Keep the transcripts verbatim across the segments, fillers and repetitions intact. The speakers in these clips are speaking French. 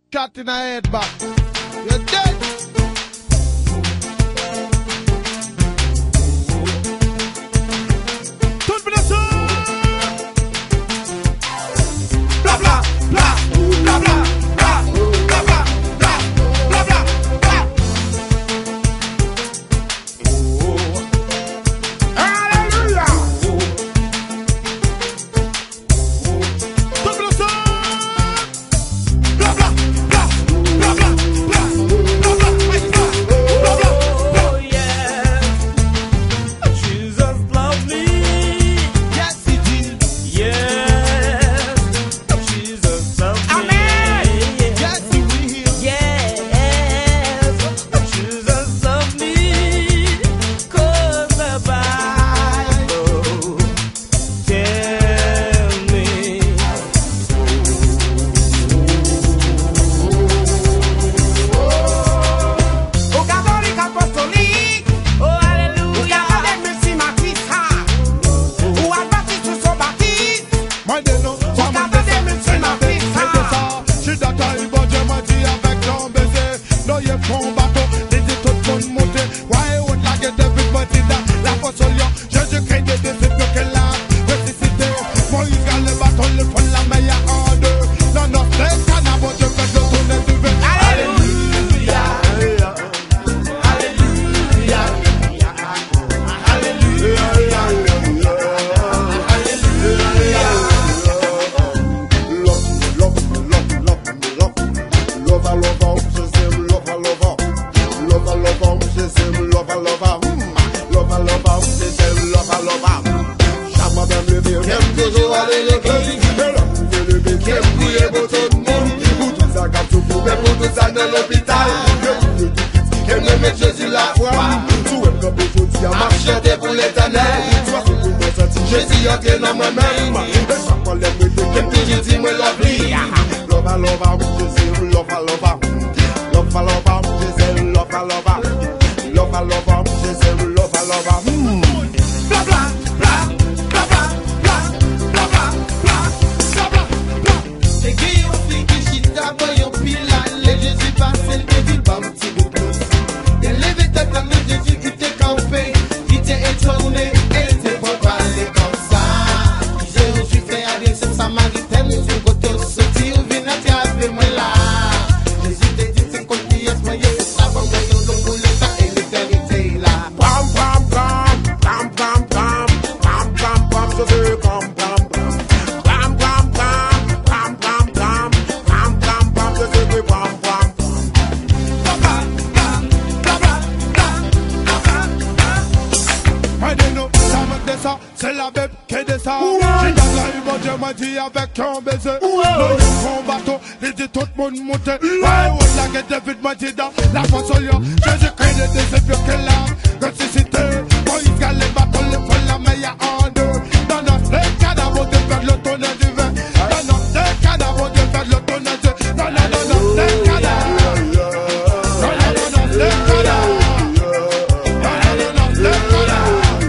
Cat in a head back. You're dead. Tout for the sun. Blah blah blah blah blah blah blah blah blah blah blah blah. Oh, hallelujah. Tout for the sun. Blah blah. Jésus entre dans moi-même. Chaque fois les me dit que toujours dis moi lovely. Love a love a, Jésus love a love a. Love a love a, Jésus love a love a. Love a love a, Jésus love a love a. Bla bla bla bla bla bla bla bla bla bla. Les gars ont fait que j'y tabaye en pile à Jésus passe le début bam petit peu plus. Il lève tête à mes Jésus qui t'est campé, qui t'est étonné. C'est la bête qui descend. J'ai d'aglaï, mon Dieu m'a dit avec un baiser. Le grand bateau, les dit tout le monde monter. Ouais, ouais, la gueule David m'a dit dans la façon là. Jésus crie des décès plus que là. Ressuscité, Moïse gagne les bateaux, les folles la meilleure en deux. Dans notre cadavre de faire le tonnerre du vin. Dans notre cadavre de faire le tonnerre du vin. Non, non, non, non, notre cadavre. Non, non, non, non, notre cadavre. Non, non, non, non, notre cadavre.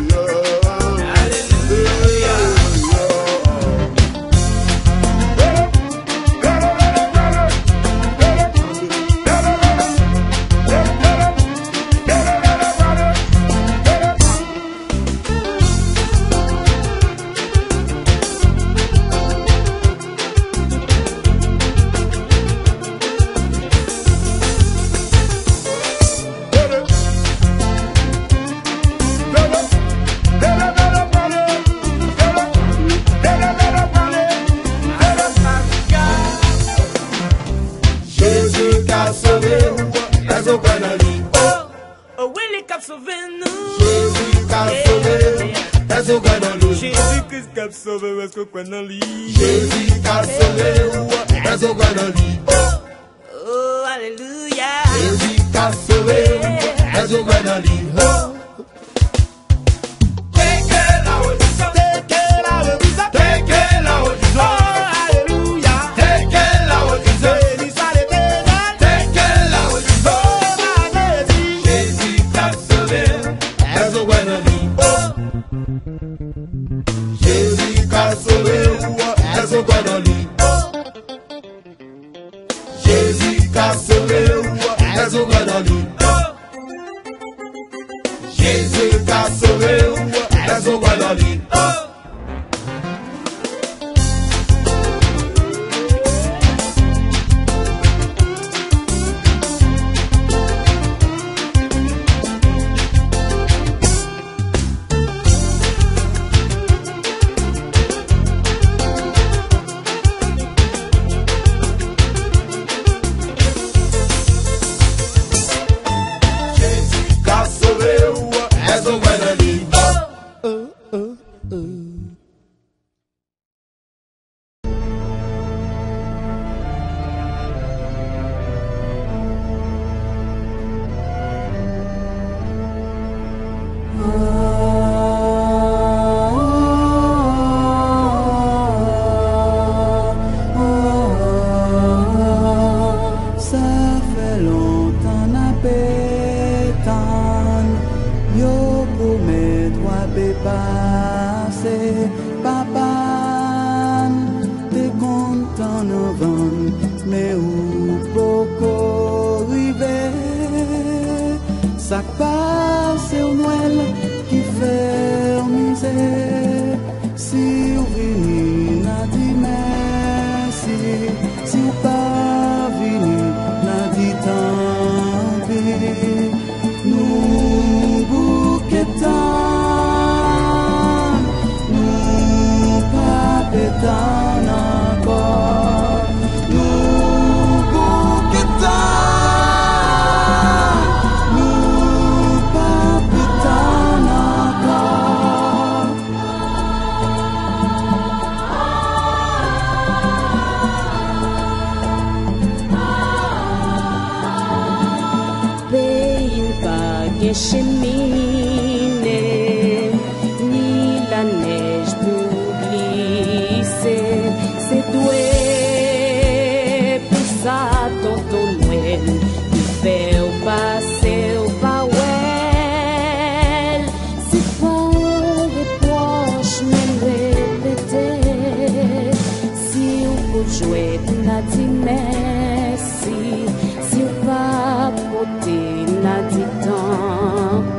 Jésus qu'a sauvé, est-ce qu'on connaît dans lui? Jésus qu'a sauvé, est-ce qu'on connaît dans lui? Oh, alléluia. Jésus qu'a sauvé, est-ce qu'on connaît dans lui? Jésus Jésus qu'a sauvé ou est au Grenadine. Jésus qu'a sauvé ou est au Grenadine. Si, si ou pa pote na di tan